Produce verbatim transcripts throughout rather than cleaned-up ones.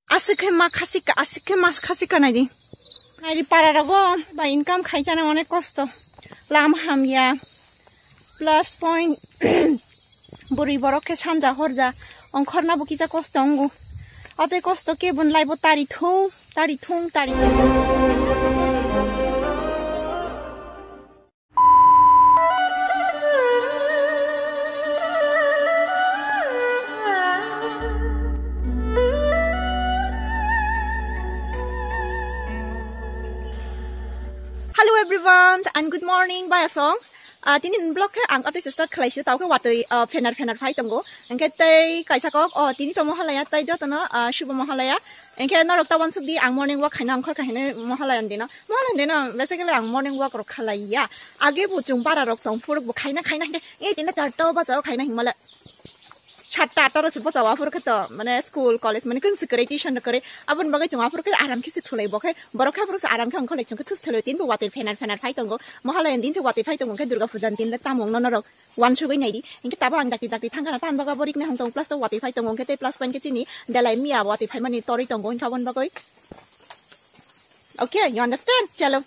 asik makasih ka asik makasih ka naidi naidi para rago ba income khaijana onek kosto lam hamya plus point buri borok ke sanja horja onkhorna bukisa kosto ongu ate kosto ke bun laibo tari thung tari thung tari Hello everyone and good morning by a song. Uh, tini blog ke ang ati sister klai shu tau ke watui uh, fenar fenar phai tongo. Engke tei kaisa kok oh tini to mohalaya tai jotana uh, shuba mohalaya. Engke norok tawan subdi ang morning walk khaina angkhor kahine mohalaya dina. Mohalaya dina basically ang morning walk ro khalaiya. Age bu chung para rok tong furuk bu khaina khaina de e tina charto ba jao khaina himala. Chatta tar sipo jawa fur ke to mane school college mane kun security tuition kare abun bagai jama fur ke aram kisi thulai bokai borok kha fur aram khang kholai chung ke thus thelo tin bu watir fenar fenar phai tongo mohalaya din se watir phai tongo ke durga pujan tin le tamong non rok one chubai nai di inke taba ang dakti dakti thangana tan baga borik me hang tong plus to watir phai tongo ke te plus point ke chini dalai mia watir phai mani tori tongo in khabon bagai okay you understand chalo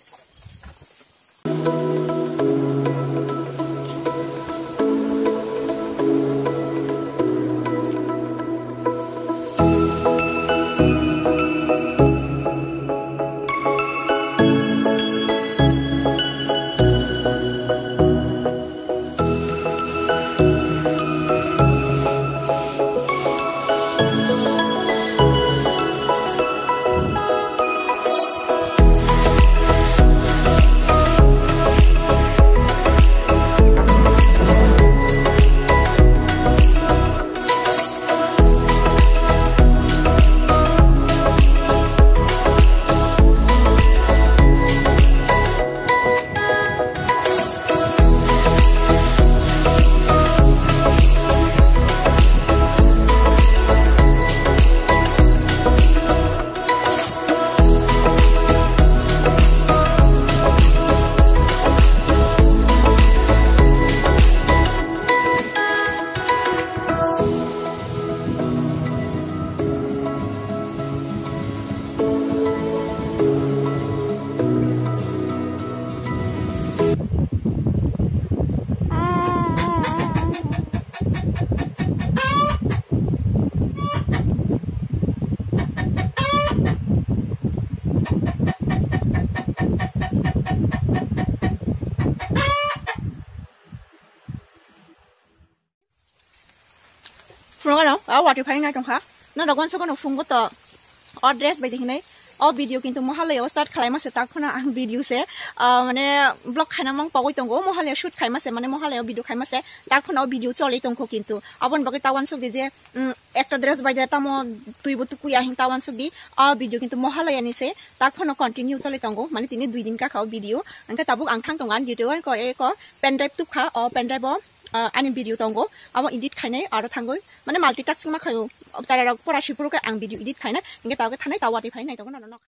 Phung ano? Ah, watir phai na tong ha. Na dogon so kono phung to address bai jehine. O video kintu mohalaya start khlaima se tak khona ang video se mane blog khaina mang pagoi tongo mohalaya shoot khaima se mane mohalaya video khaima se tak khona video choli tongko kintu abon bagai tawan sok je একটা dress bai da tamo tui butu kuya hin tawan sok di a video kintu mohalaya ni se tak khona continue choli tongo mane tini দুই দিন ka khao video angka tabuk ang thang tongan video ko e ko pen drive tu kha o pen drive ani video tongo amo edit khainai aro thangoi mane multitasking ma khayo obsara rok pora shipuru ke ang video edit khaina inge taw ke thanai tawati phai nai tongo no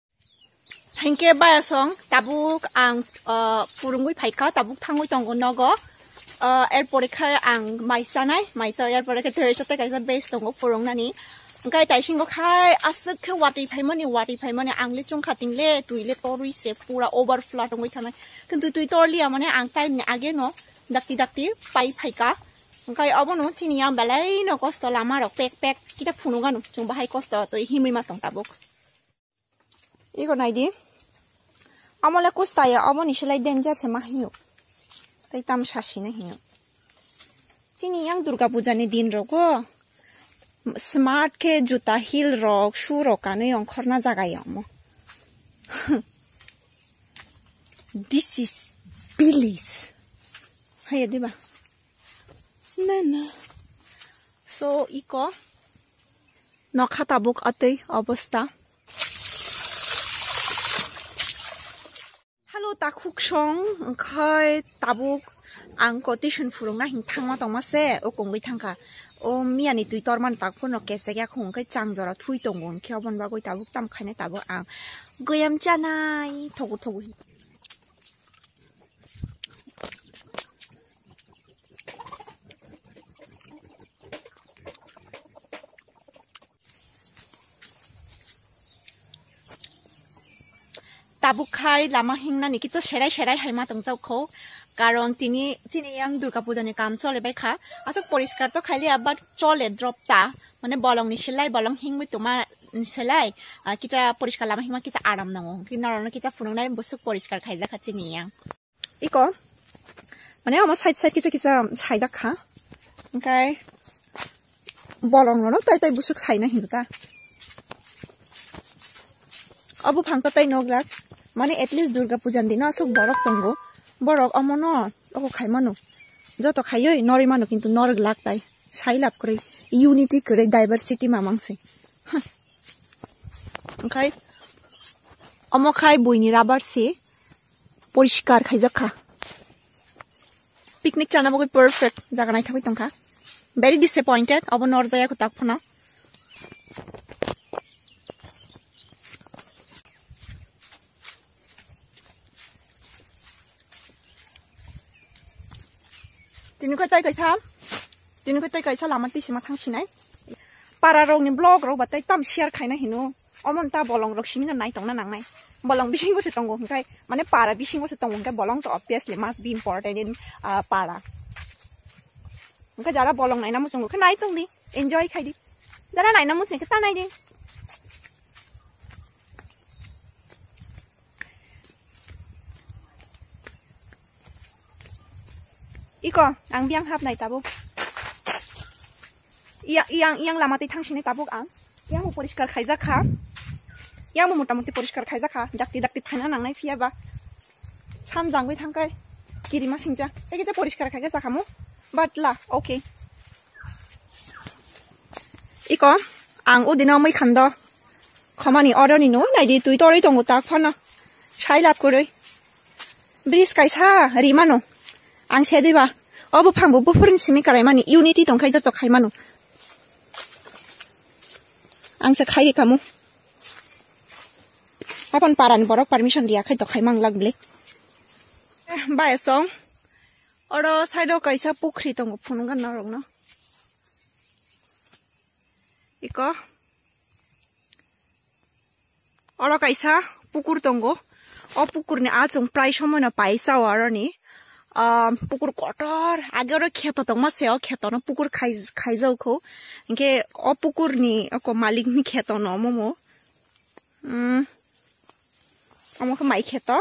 hengke ba song tabuk ang purungui phaika tabuk thangoi tongo nogo er porikha ang mai sanai mai cha er porikha thoi sate kaisa base tongo purung nani ngai tai singo khai asuk ke wati phai mani wati phai mani ang le chung khating le tuile torui se pura overflow tongoi thanai kintu tui torli amane ang tai age no dakti dakti pai phaika ngai abono chini yang balai no kosto lama rok pek pek kita phunuga no chung bahai kosto to himui ma tong tabuk iko nai di amole kosta ya aboni shlai danger se ma hiu tai tam shashi na hiu chini yang durga puja ni din rogo smart ke juta heel rok shoe rok ane ong khorna jaga yamo this is Billy's Hai diba Nana so iko nokha tabuk atei obostha Hello takhuk song khai tabuk ang quotation furung na hing thangma tongma se o kongoi thangka o miani tui torman tak phono kese ya khong kai changjora thui tongon khiabon ba goi tabuk tam khaine tabuk ang goyam chanai thogu thogu tabuk khai lama hingna ni kitsa sherai sherai haima tongchau kho karon tini tini yang durga puja ni kam chole bai kha asok poriskar to khali abar chole drop ta mane bolong ni selai bolong hingmui tuma selai kitsa poriskar lama hingma kitsa aram nango kinarona kitsa funungnai busuk poriskar khaija kha chini yang iko mane ama side side kitsa kitsa saida kha okay bolong no tai tai busuk saina hinta abu phangta tai noglak mane at least durga pujan dina asok borok tongo borok amono oko khaimanu joto khayoi nori manu kintu norg lak tai sai lap kore unity kore diversity mamangse okay amo khai boini rabar se poriskar khaijakha picnic chana bogoi perfect jaga nai thakoi tongkha very disappointed abo nor jaya ko takphona tini ko tai kaisa tini ko tai kaisa lama ti sima thangsinai para rong ni blog ro batai tam share khaina hinu omon ta bolong rok simina nai tongna nangnai bolong bising ko se tongo kai mane para bising ko se tongo kai bolong to obviously must be important in uh, para ka jara bolong nai namu songo khnai tong di enjoy khai di jara nai namu se ka nai di iko ang biang hap nai tabuk iya yang yang lama ti thang sini tabuk ang yang mo poriskar khaija kha yang mo motamuti poriskar khaija kha dakti dakti phana nang nai phia ba chan jangoi thangkai kirima singja ege ja poriskar khaija jakhamu batla okay iko ang udina moi khando khamani order ni no nai di tui tori tongo tak phana sai lap koroi bris kaisa rimano ang sedeba obu phangbu bufurin simi karai mani unity tongkai joto khaimanu ang sa khai kamu apon paran borok permission dia khai to khaimang lagle ba song oro saido kaisa pukhri tongo phununga narong no iko oro kaisa pukur tongo o pukur ni achung prai somoina paisa waroni um pukur kotor agero kheto tongma seo kheto no pukur khai khaijau kho inke o pukur ni ko malik ni kheto no momo um amo ko mai kheto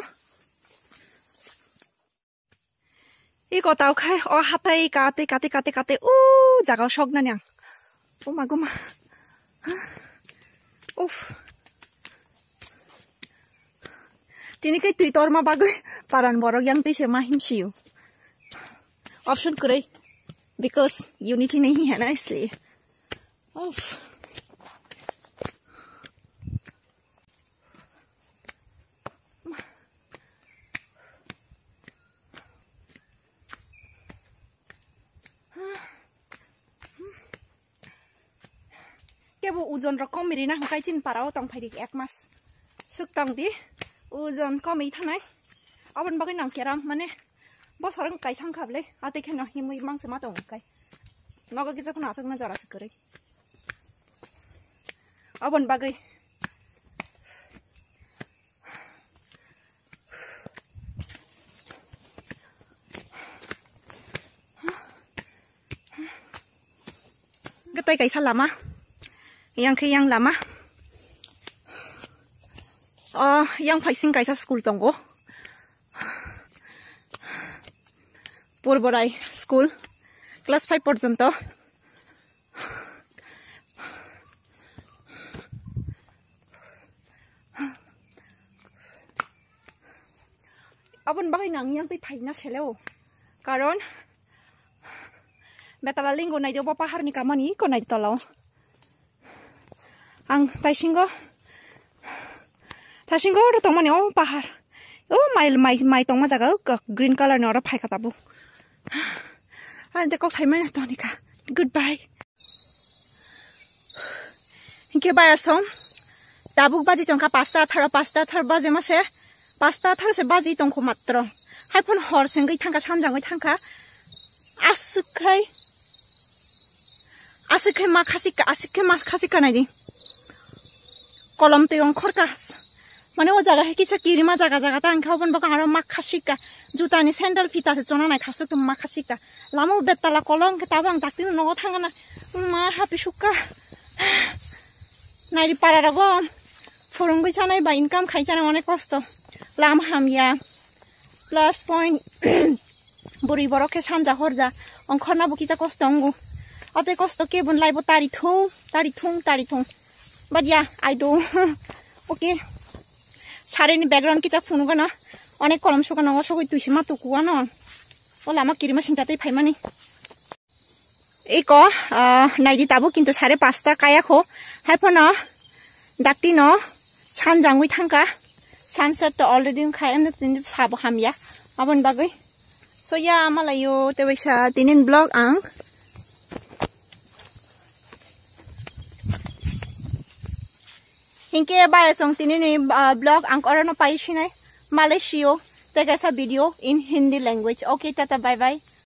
iko tau khai o hatai kate kate kate kate u jaga shok na nyang o maguma uf tini kai tui torma bagoi paran borok yang tise mahim siu option kurai because unity nahi hai na isliye of kebo ujon ro komiri na kai chin parao tong phai dik ek mas suk tong di ujon komi thanai abon bagai nang keram mane bos orang kai sang khable ate khena himui mang sama tong kai noga ki jakna achak na jara sikore abon bagai gatai kai salama yang ke yang lama oh yang paising kaisa school tongo purborai school class five porjonto abon bagai nang yang tai phaina seleo karon betala lingo nai do pahar ni kamani ko nai tolo ang taisingo taisingo ro tongmani o pahar o mail mai mai tongma jaga green color ni ora phai katabu ante kok saimai na tonika goodbye inke baya som tabuk baji tongka pasta thara pasta thar baje mase pasta thar se baji tongko matro haipon hor sengai thangka samjangai thangka asukai asukai ma khasika asukai mas khasika nai di kolom te ong khorkas माने ओ जगह है किसा किरिमा जगह जगह ता अंखावन बका आरो माखासिका जुतानि sandal फिता से चना नाय थासक तो माखासिका लामो बेताला कलम के ताबो आं दाक्तिन नगो थांगाना मा हापि सुक्का नायरि पारा रगो फुरुंगै चानाय बा इनकाम खाइचानाय अनेक कष्ट लाम हामिया प्लस पॉइंट बुरी बरके सानजा हरजा अंखरना बुकिजा कष्ट अंगु अते कष्ट के बुन लाइबो तारि थौ तारि थुं तारि थुं but yeah I do okay सारेनि बैकग्राउंड किचा फुनुगा ना अनेक कलम सुगा नगो सगै तुइसे मातु कुआ न ओला मा किरिमा सिंताते फाइमानि एको नाइदि ताबो किन्तु सारे पाँचटा कायाखो हायफना दाक्ति न सानजांगै थांका सानसेट तो अलरेडी खायम तिन साबो हामिया आबन बागै सो या मालायो तेवैसा तिनिन ब्लॉग आं हिंके बाय सं तिनिनि ब्लॉग आं करनो पाइसिनाय मालेशियो तेगासा video in Hindi language okay tata bye bye.